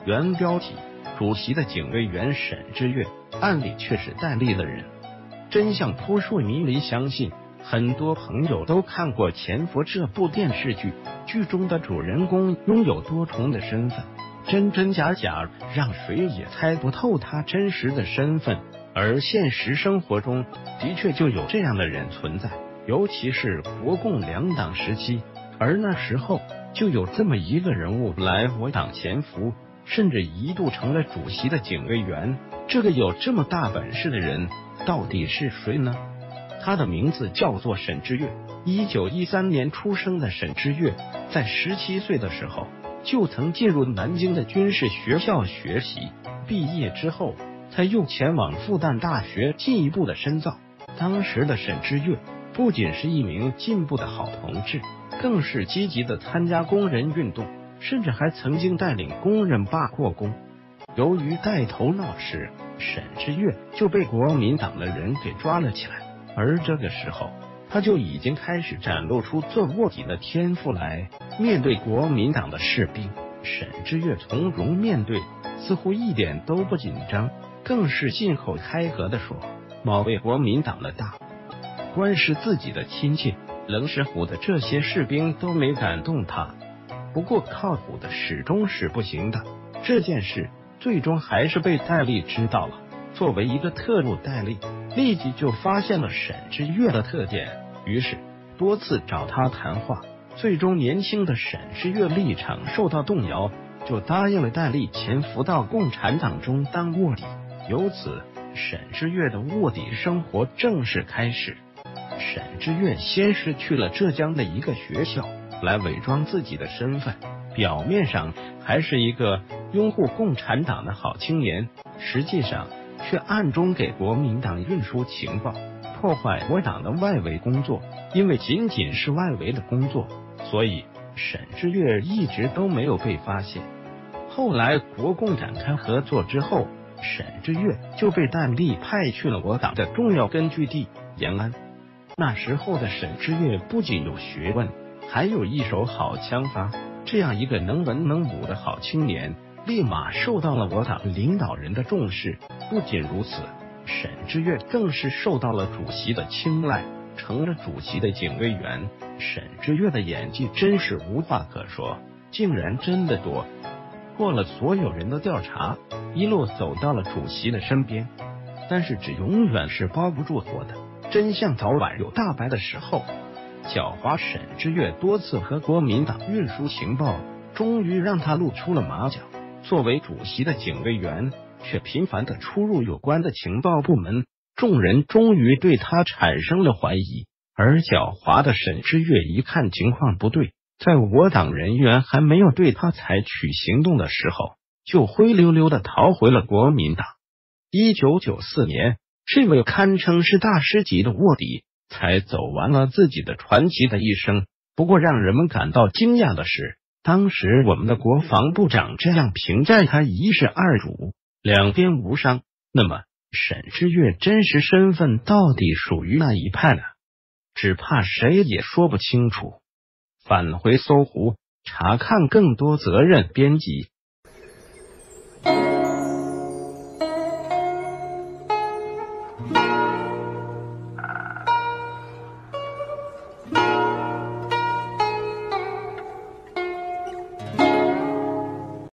原标题：主席的警卫员沈志月，案里却是戴笠的人。真相扑朔迷离，相信很多朋友都看过《潜伏》这部电视剧，剧中的主人公拥有多重的身份，真真假假，让谁也猜不透他真实的身份。而现实生活中的确就有这样的人存在，尤其是国共两党时期，而那时候就有这么一个人物来我党潜伏，甚至一度成了主席的警卫员。这个有这么大本事的人到底是谁呢？他的名字叫做沈志月。1913年出生的沈志月，在17岁的时候就曾进入南京的军事学校学习，毕业之后他又前往复旦大学进一步的深造。当时的沈志月不仅是一名进步的好同志，更是积极的参加工人运动，甚至还曾经带领工人罢过工。由于带头闹事，沈志月就被国民党的人给抓了起来，而这个时候他就已经开始展露出做卧底的天赋来。面对国民党的士兵，沈志月从容面对，似乎一点都不紧张，更是信口开河地说，某位国民党的大官是自己的亲戚，冷是唬的这些士兵都没敢动他。不过靠唬的始终是不行的，这件事最终还是被戴笠知道了。作为一个特务，戴笠立即就发现了沈志月的特点，于是多次找他谈话，最终年轻的沈志月立场受到动摇，就答应了戴笠潜伏到共产党中当卧底。由此沈志月的卧底生活正式开始。沈志月先是去了浙江的一个学校来伪装自己的身份，表面上还是一个拥护共产党的好青年，实际上却暗中给国民党运输情报，破坏我党的外围工作。因为仅仅是外围的工作，所以沈志月一直都没有被发现。后来国共展开合作之后，沈志月就被戴笠派去了我党的重要根据地延安。那时候的沈志月不仅有学问，还有一手好枪法，这样一个能文能武的好青年，立马受到了我党领导人的重视。不仅如此，沈志月更是受到了主席的青睐，成了主席的警卫员。沈志月的演技真是无话可说，竟然真的多过了所有人的调查，一路走到了主席的身边。但是纸永远是包不住火的，真相早晚有大白的时候。狡猾沈志月多次和国民党运输情报，终于让他露出了马脚。作为主席的警卫员，却频繁的出入有关的情报部门，众人终于对他产生了怀疑。而狡猾的沈志月一看情况不对，在我党人员还没有对他采取行动的时候，就灰溜溜的逃回了国民党。1994年，这位堪称是大师级的卧底才走完了自己的传奇的一生。不过让人们感到惊讶的是，当时我们的国防部长这样评价他：一是二主，两边无伤。那么沈志月真实身份到底属于哪一派呢？只怕谁也说不清楚。返回搜狐，查看更多责任编辑。